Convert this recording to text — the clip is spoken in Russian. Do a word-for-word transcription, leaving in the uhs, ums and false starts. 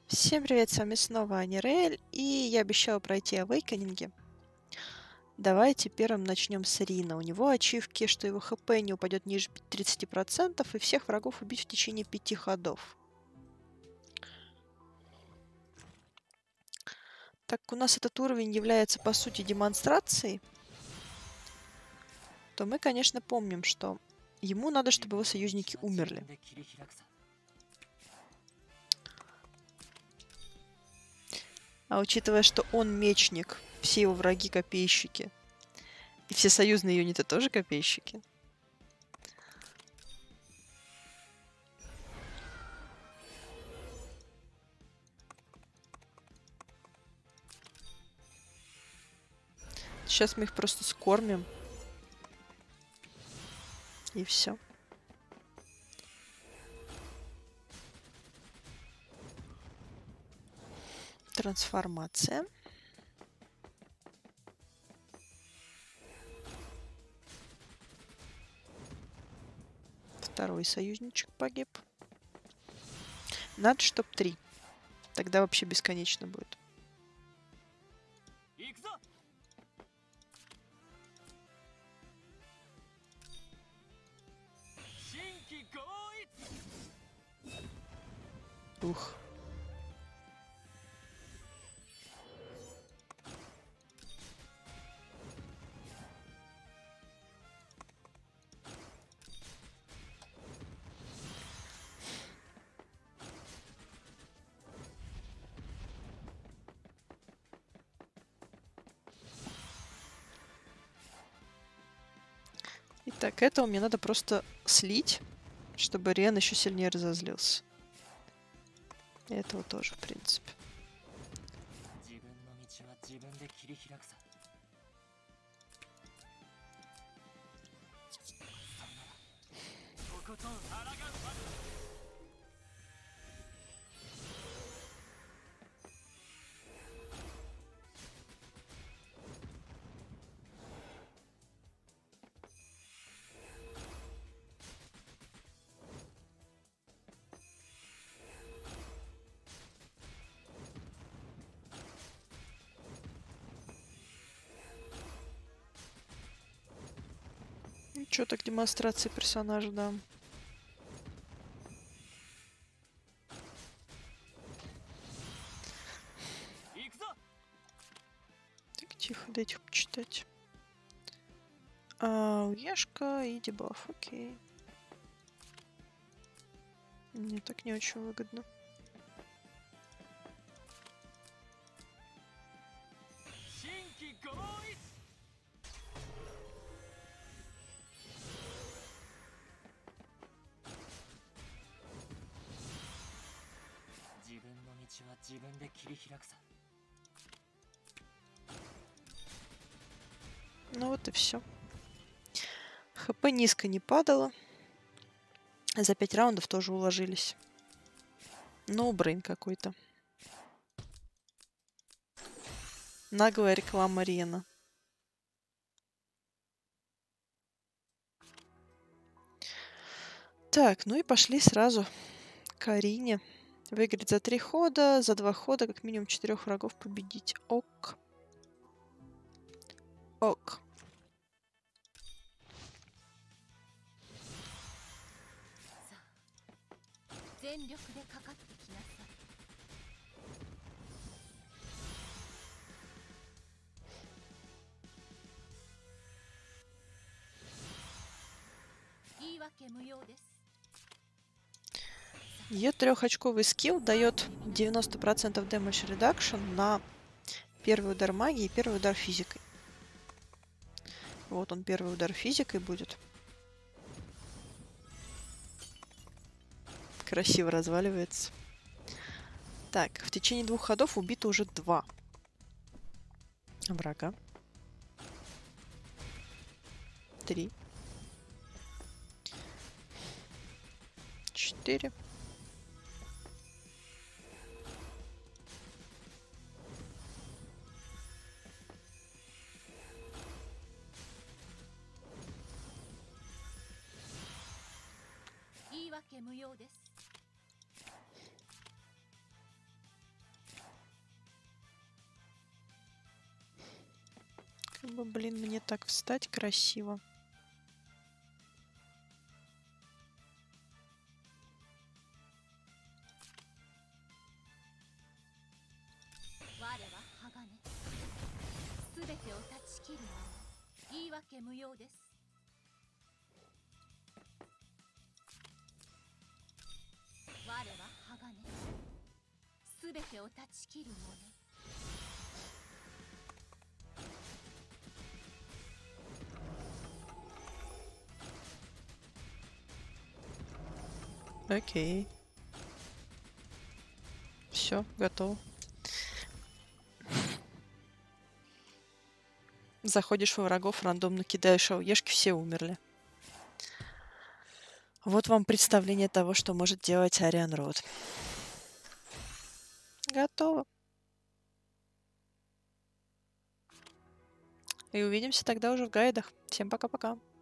Всем привет, с вами снова Анирель, и я обещала пройти Авейкенинги. Давайте первым начнем с Рина. У него ачивки, что его хп не упадет ниже тридцати процентов, и всех врагов убить в течение пяти ходов. Так как у нас этот уровень является, по сути, демонстрацией, то мы, конечно, помним, что ему надо, чтобы его союзники умерли. А учитывая, что он мечник, все его враги копейщики, и все союзные юниты тоже копейщики, сейчас мы их просто скормим. И все. Трансформация. Второй союзничек погиб. Надо, чтоб три. Тогда вообще бесконечно будет. Ух. Итак, этого мне надо просто слить, чтобы Риен еще сильнее разозлился. И этого тоже, в принципе. Ну, чё так демонстрации персонажа, да. Так, тихо, дайте почитать. А, Ешка и дебаф, окей. Мне так не очень выгодно. Ну вот и все. ХП низко не падало. За пять раундов тоже уложились. Ну, брейн какой-то. Наглая реклама Риена. Так, ну и пошли сразу к Арине. Выиграть за три хода, за два хода как минимум четырех врагов победить. Ок. Ок. Ее трехочковый скилл дает девяносто процентов damage reduction на первый удар магии и первый удар физикой. Вот он, первый удар физикой будет. Красиво разваливается. Так, в течение двух ходов убито уже два врага. Три. Четыре. бы, блин, мне так встать красиво. Окей. Все, готово. Заходишь во врагов, рандомно кидаешь ауешки, все умерли. Вот вам представление того, что может делать Ариан Род. Готово. И увидимся тогда уже в гайдах. Всем пока-пока.